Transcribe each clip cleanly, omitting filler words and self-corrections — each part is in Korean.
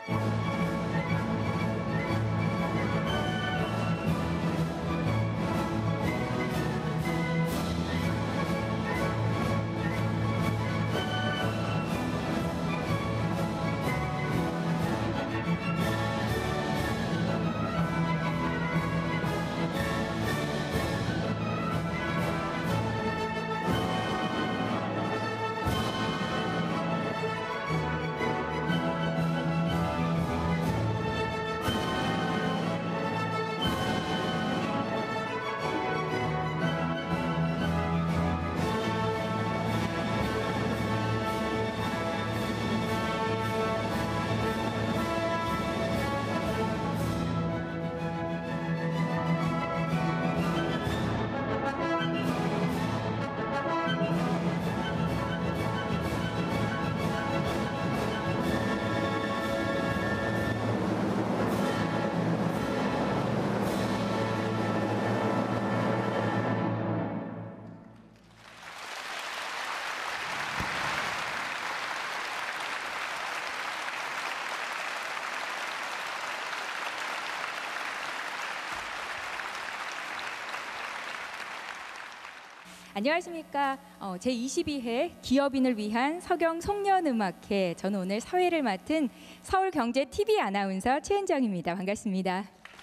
안녕하십니까. 제22회 기업인을 위한 서경 송년음악회, 저는 오늘 사회를 맡은 서울경제TV 아나운서 최은정입니다. 반갑습니다.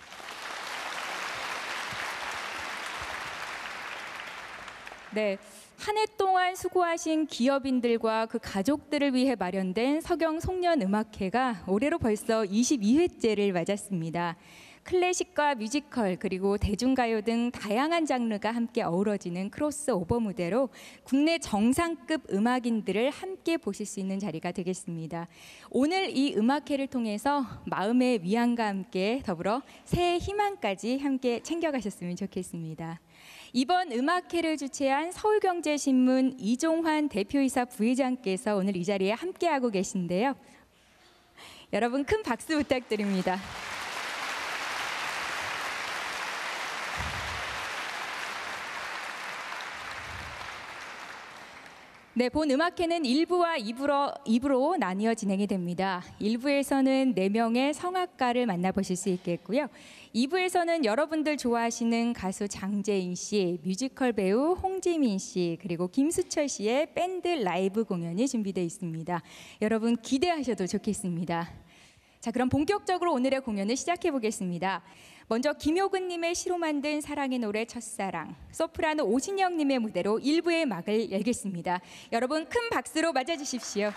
네, 한 해 동안 수고하신 기업인들과 그 가족들을 위해 마련된 서경 송년음악회가 올해로 벌써 22회째를 맞았습니다. 클래식과 뮤지컬 그리고 대중가요 등 다양한 장르가 함께 어우러지는 크로스오버 무대로 국내 정상급 음악인들을 함께 보실 수 있는 자리가 되겠습니다. 오늘 이 음악회를 통해서 마음의 위안과 함께 더불어 새해 희망까지 함께 챙겨가셨으면 좋겠습니다. 이번 음악회를 주최한 서울경제신문 이종환 대표이사 부회장께서 오늘 이 자리에 함께하고 계신데요. 여러분 큰 박수 부탁드립니다. 네, 본 음악회는 1부와 2부로 나뉘어 진행이 됩니다. 1부에서는 4명의 성악가를 만나보실 수 있겠고요. 2부에서는 여러분들 좋아하시는 가수 장재인 씨, 뮤지컬 배우 홍지민 씨, 그리고 김수철 씨의 밴드 라이브 공연이 준비되어 있습니다. 여러분 기대하셔도 좋겠습니다. 자, 그럼 본격적으로 오늘의 공연을 시작해 보겠습니다. 먼저 김효근님의 시로 만든 사랑의 노래 첫사랑, 소프라노 오신영님의 무대로 1부의 막을 열겠습니다. 여러분 큰 박수로 맞아주십시오.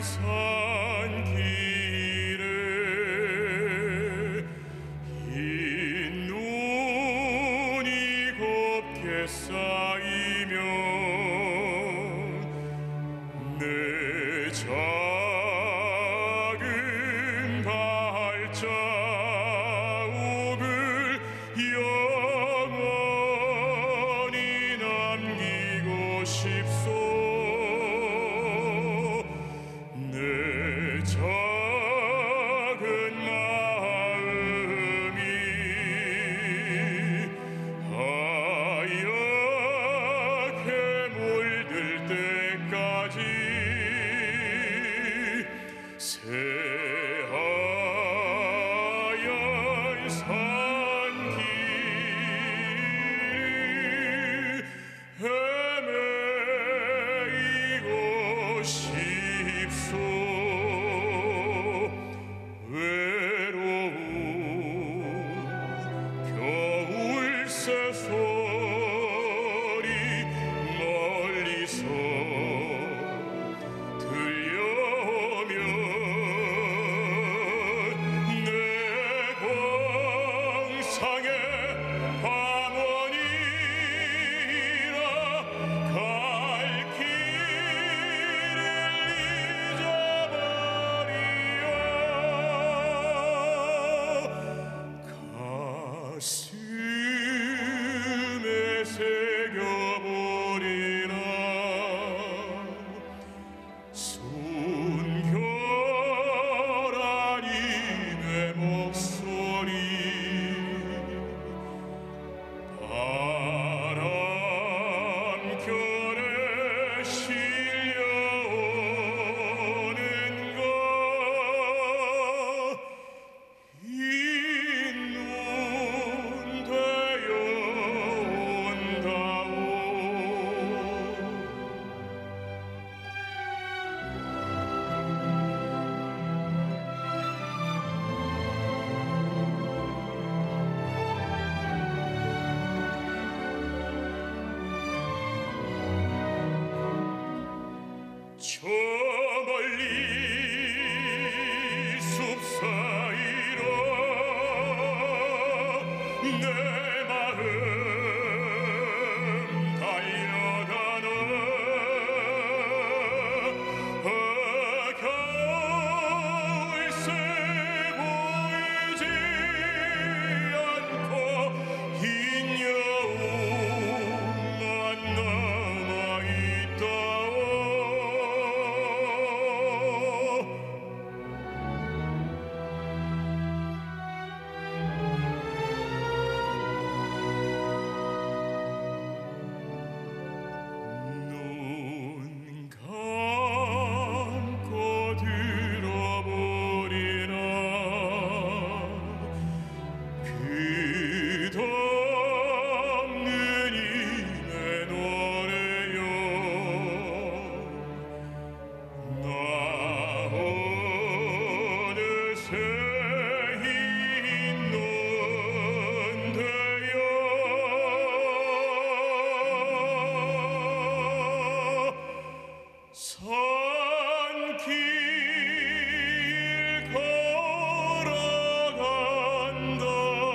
산길에 흰 눈이 곱게 쌓이면 내 작은 발자국을 영원히 남기고 싶소. 내 작은 마음이 하얗게 물들 때까지 새하얀 산길 헤매이고 싶소. 외로운 겨울 새소리 멀리서 들려오면 내 공상의 밤원이라 갈 길을 잊어버리어 가슴에 새겨버리라. 순결하니 내 목소리 바람결에 실려오는 것 흰눈 되어 온다오. 저 멀리 숲 사이로 내 마음 달려가나. 겨울새 보이지 않고 흰 여우만 남아있다오. 눈 감고 들어보리라. 끝없는 이 내 노래요. 나 어느새 흰 눈 되어 산길 걸어간다.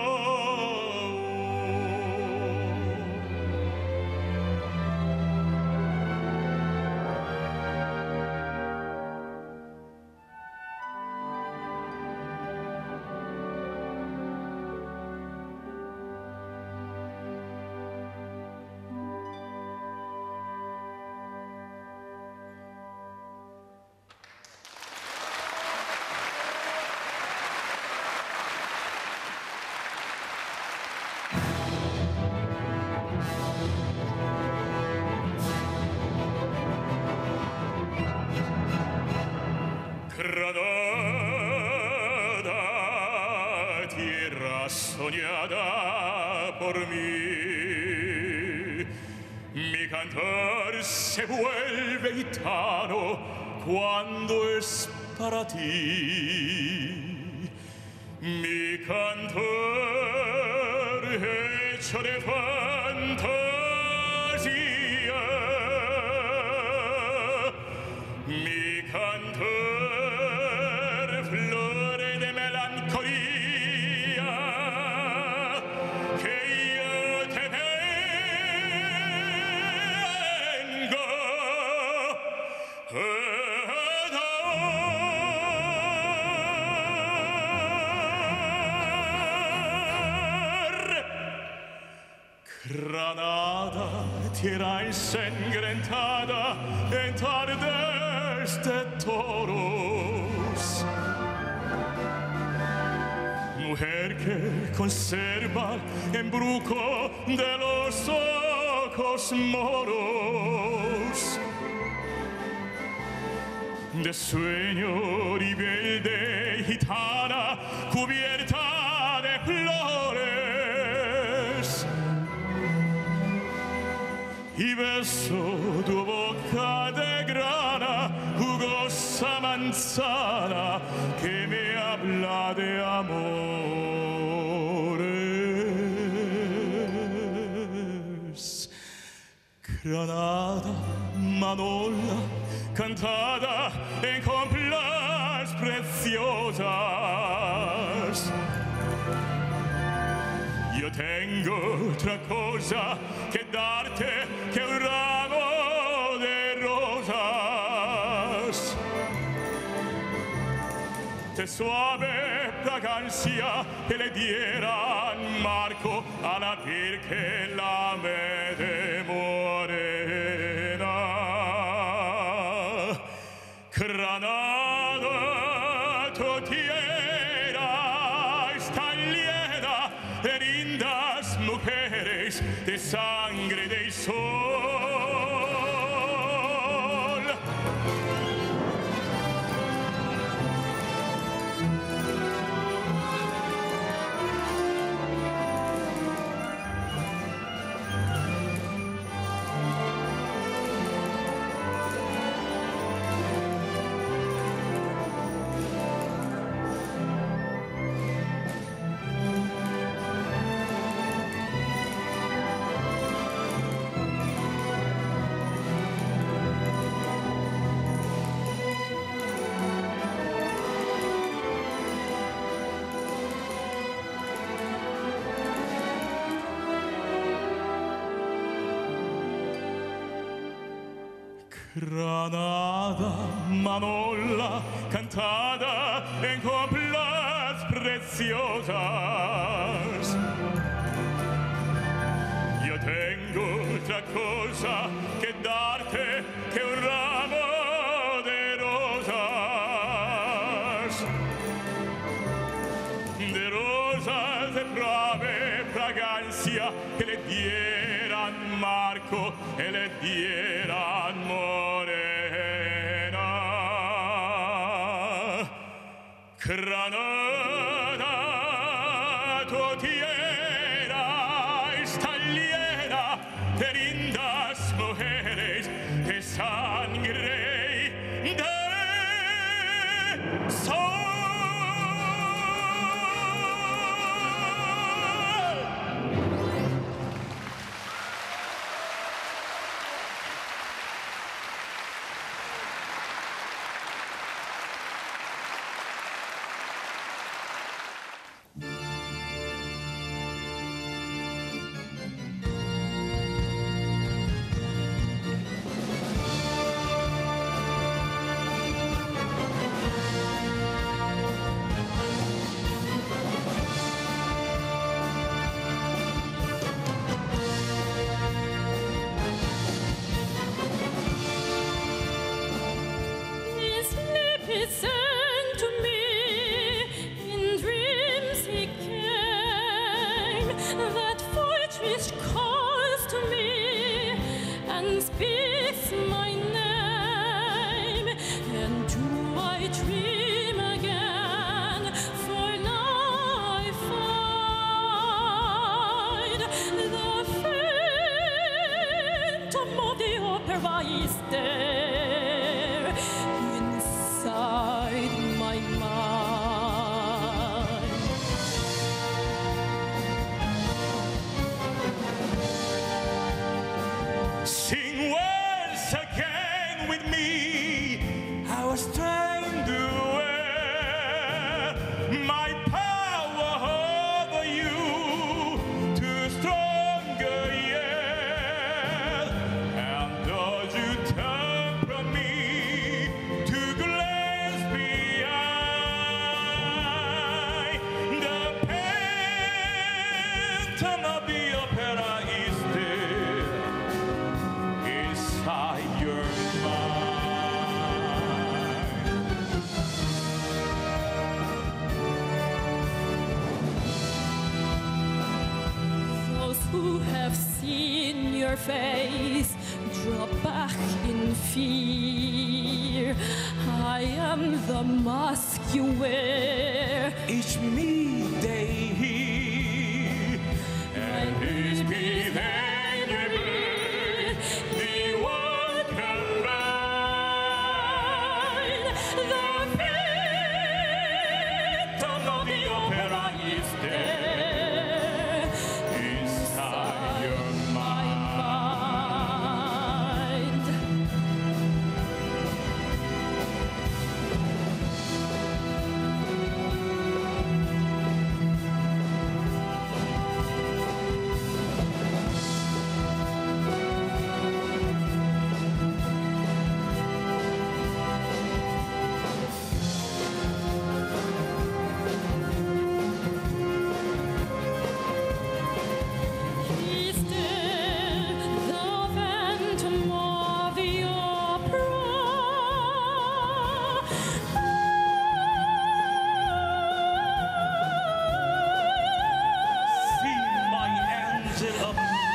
Granada, tierra soñada por mí, mi cantar se vuelve gitano cuando es para ti. Mi cantar hecho de fantasía, mi cantar Granada, tierra ensangrentada en tardes de toros. Mujer que conserva el embrujo de los ojos moros, de sueño rebelde gitana cubierta de flores, y beso tu boca de grana, jugosa manzana que me habla de amores. Granada, Manola, cantada en coplas preciosas. Yo tengo otra cosa que darte que un ramo de rosas, de suave fragancia que le dieran marco a la Virgen la de morena. Granada, tu tierra está llena de lindas mujeres de sangre del sol. Granada, Manola, cantada en coplas preciosas. Yo tengo otra cosa que darte que un ramo de rosas de suave fragancia que le dieran marco e le dieran morena. Granada, tu tierra está llena de lindas mujeres de sangre de sol. have seen your face drop back in fear. I am the mask you wear each midday here, and each midday the one can ride. The phantom of the opera is there inside your mind. He's still the phantom of the opera. See my angel of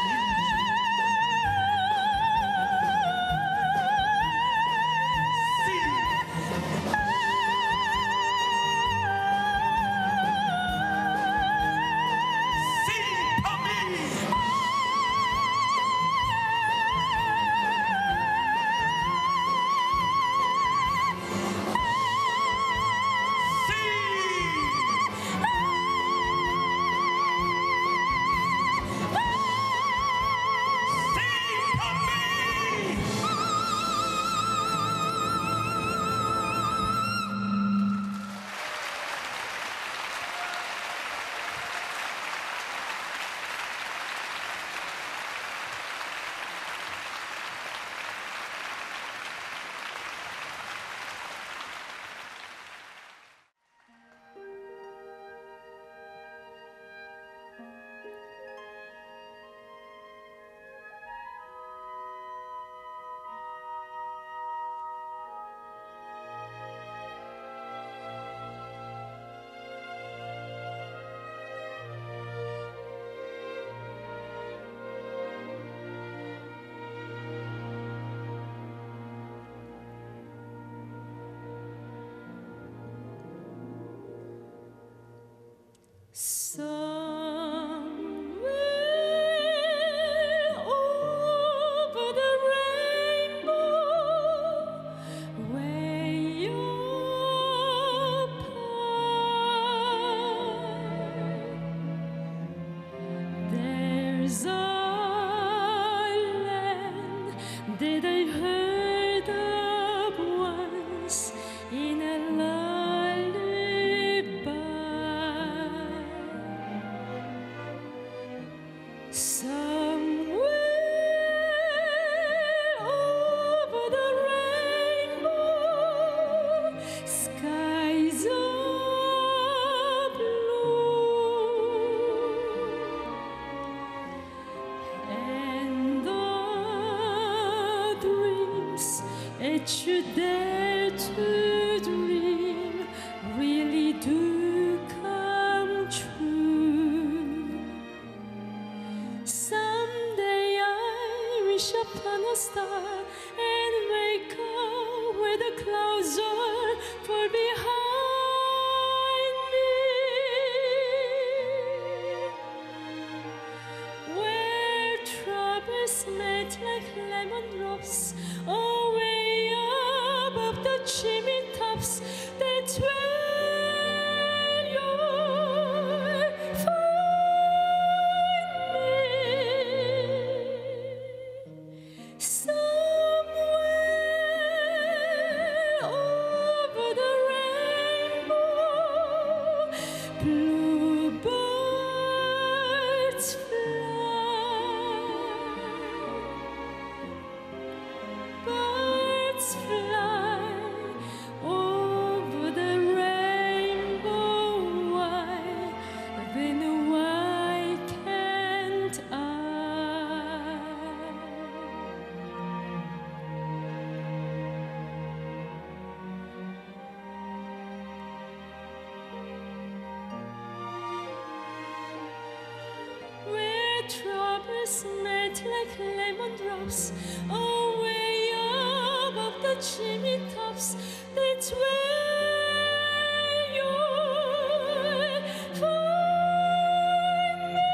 Somewhere over the rainbow, way up high, there's a land that I heard of once in a lullaby. Somewhere over the rainbow, skies are blue, and the dreams that you dare to dream really do come true. Someday I wish upon a star and wake up where the clouds are far behind me, where troubles melt like lemon drops away above the chimney tops. That's where you'll find me. Somewhere over the rainbow, bluebirds fly. Birds fly over the rainbow. Why, then why can't I? Where trouble bubbles melt like lemon drops away above the chimney tops. That's where you'll find me.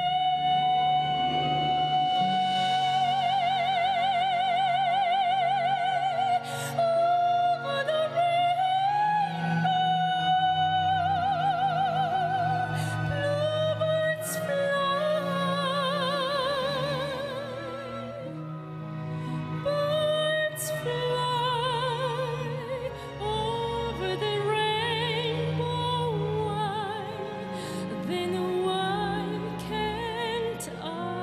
Over the bluebirds fly, birds fly over the rainbow. Why, then why can't I?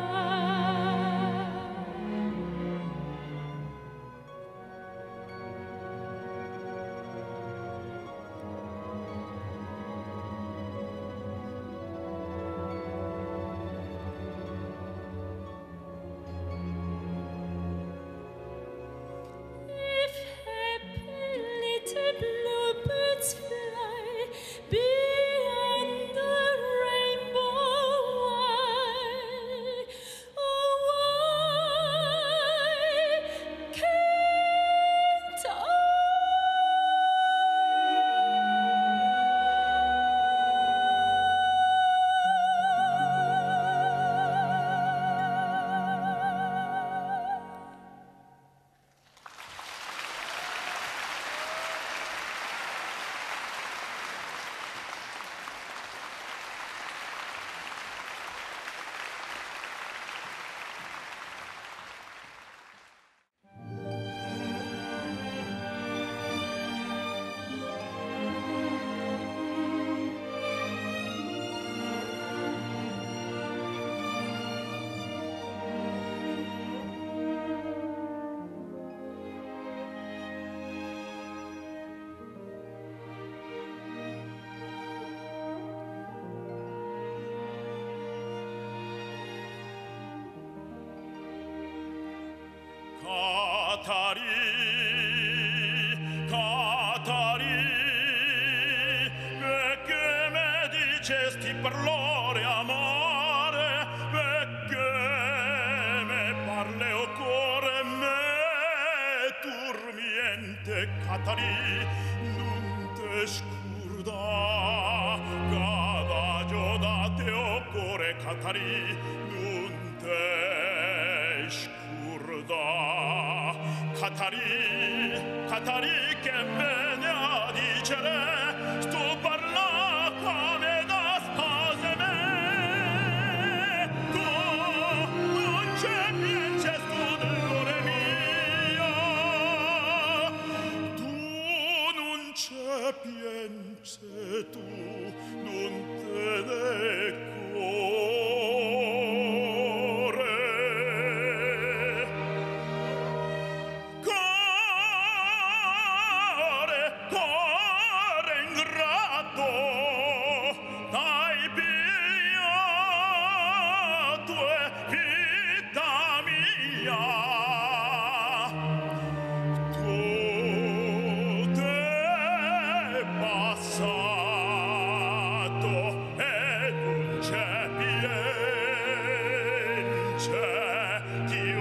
If happy little bluebirds fly beyond the rainbow, why, oh why can't Catari, perché me dicesti parlore amore, perché me parle o cuore me turmiente, Catari, non te scurda, cadagio da te o cuore, Catari, non te scurda. Catari che bene a dicere, sto parla come da spose me. Tu non c'è piense tu dell'ore mio, tu non c'è piense tu, non te ne cuore ingrato, dai pigliato e vita mia. Tu te passato e non c'è piense Dio.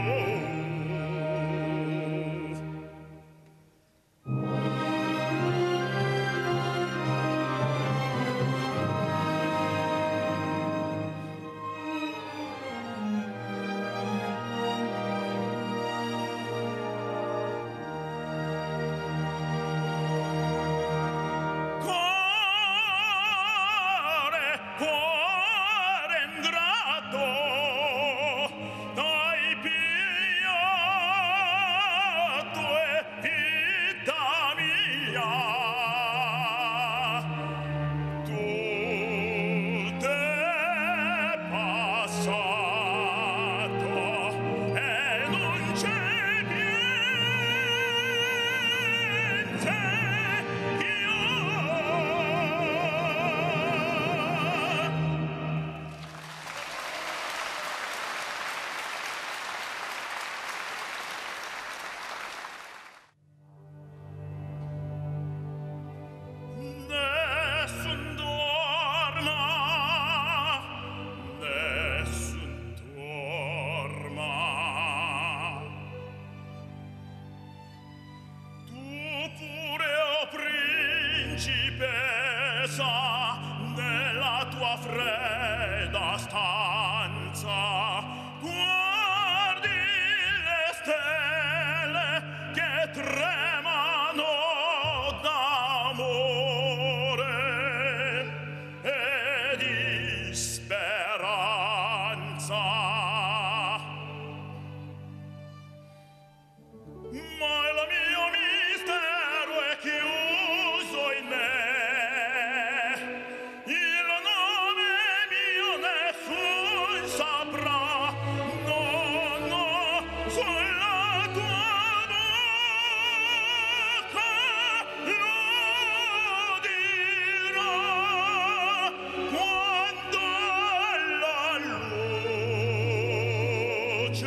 stanza, ma il mio mistero è chiuso in me. Il nome mio nessun saprà, no, no, sulla tua bocca lo dirò quando la luce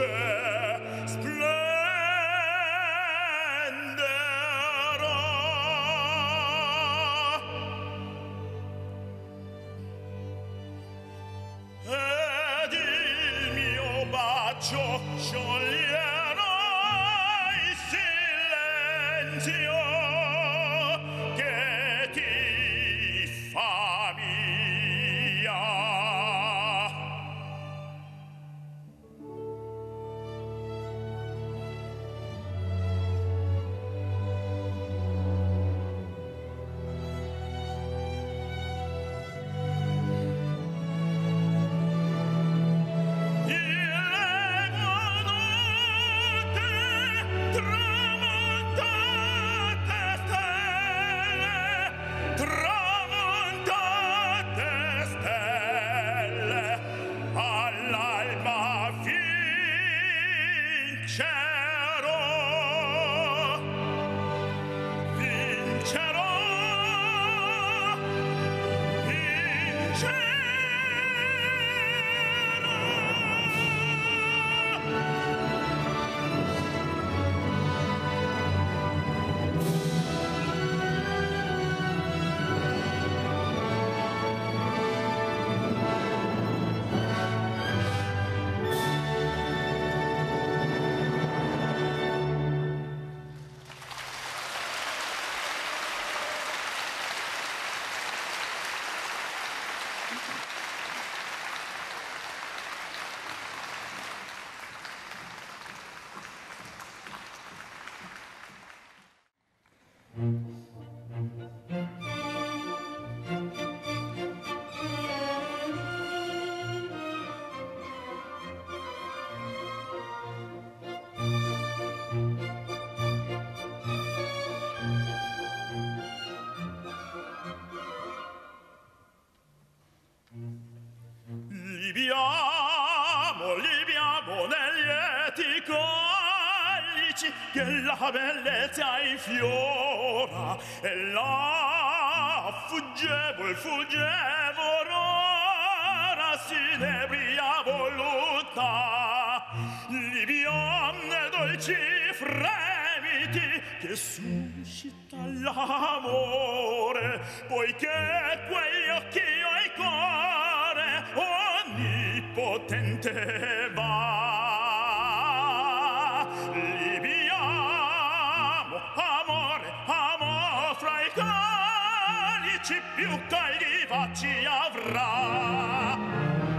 ed il mio bacio scioglierà il silenzio che ti fa mia. Tramontate stelle, all'alba vincerò, vincerò, vincerò. Libiamo negli lieti colici che la bellezza infiora e la fuggevol aurora s'inebria voluta. Libiam ne dolci fremiti che suscita l'amore, poiché quegli occhi io il cuore onnipotente va. Libiamo, amore, amor fra i calici più caldi baci avrà.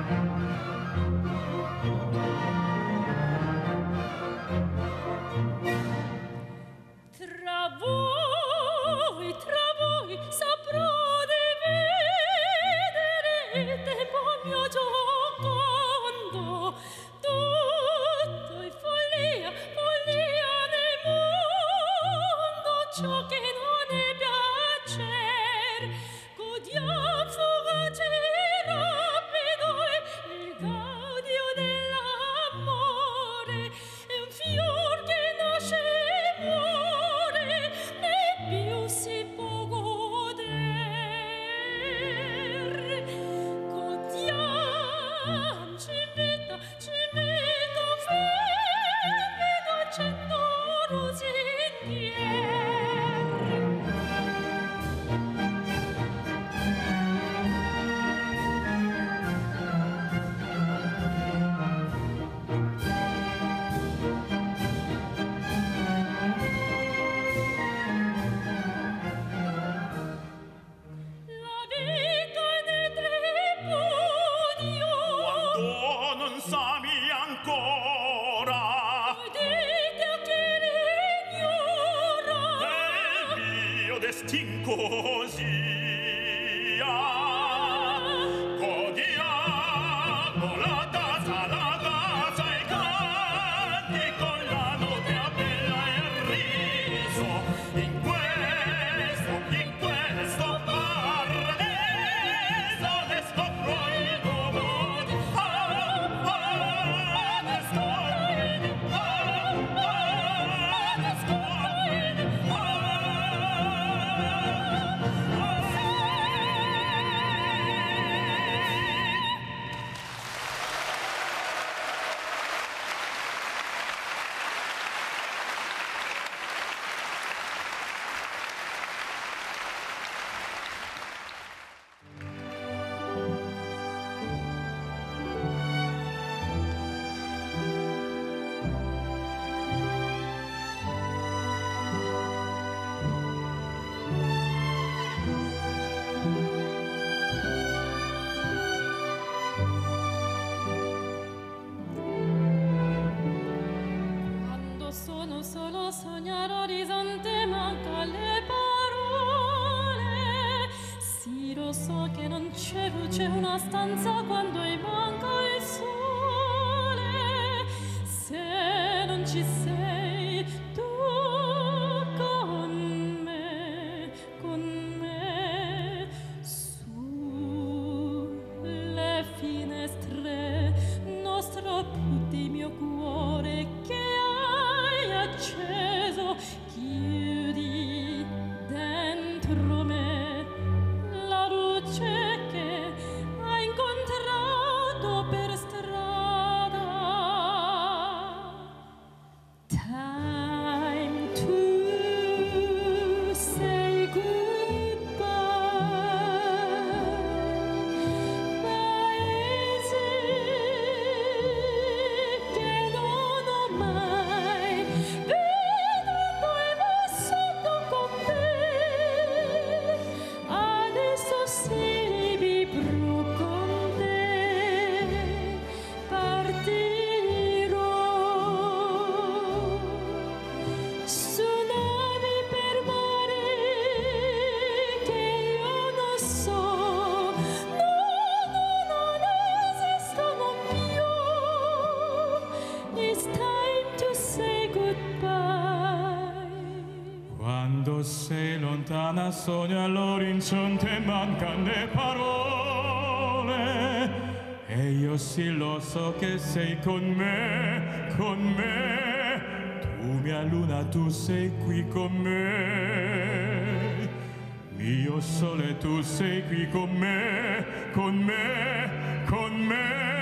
Tra voi saprò dividere il tempo mio giocondo, tutto è follia, follia nel mondo, ciò che non è piacer, godiam fugace rapido il gaudio dell'amore, è un fior che nasce e muore, né più si può goder. Godiam, ci invita, fede dolcendo rosinier. La vita nel tripudio, Quando non sami ancora udite a che l'ignora, il mio destin così godiamo la danza C'è una stanza quando manca il sole, se non ci sei tu con me, sulle finestre nostro putti mio cuore che hai acceso, chiudi dentro me la luce che hai incontrato per strada. Time to say goodbye. Paese che non ho mai veduto e vissuto con te. Adesso si vivrò con te, partirò su navi per mare che io non so, non esistono più. It's time to say goodbye. Quando sei lontana sogno all'orizzonte mancano le parole e io sì lo so che sei con me, tu mia luna tu sei qui con me, mio sole tu sei qui con me, con me.